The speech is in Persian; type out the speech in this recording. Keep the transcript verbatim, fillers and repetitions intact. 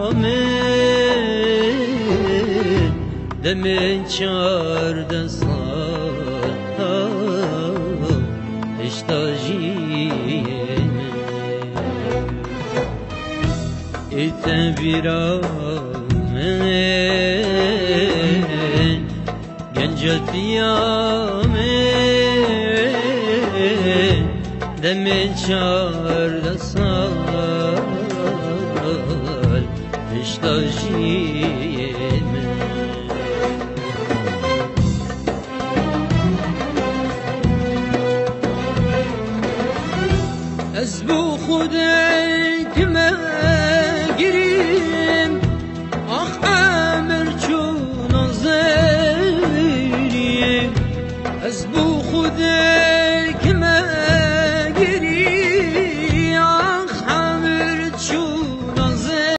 دم چارده سال اشتاجیم اتبیرام گنجتیام دم چارده سال اشتاجیم از بو خدا